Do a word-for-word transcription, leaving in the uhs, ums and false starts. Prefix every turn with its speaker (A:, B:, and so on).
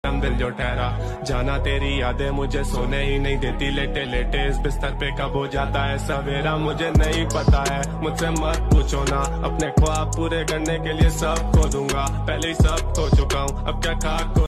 A: हम दिल जो ठहरा जाना, तेरी यादें मुझे सोने ही नहीं देती। लेटे लेटे इस बिस्तर पे कब हो जाता है सवेरा, मुझे नहीं पता है, मुझसे मत पूछो ना। अपने ख्वाब पूरे करने के लिए सब खो दूंगा, पहले ही सब खो चुका हूँ, अब क्या खाक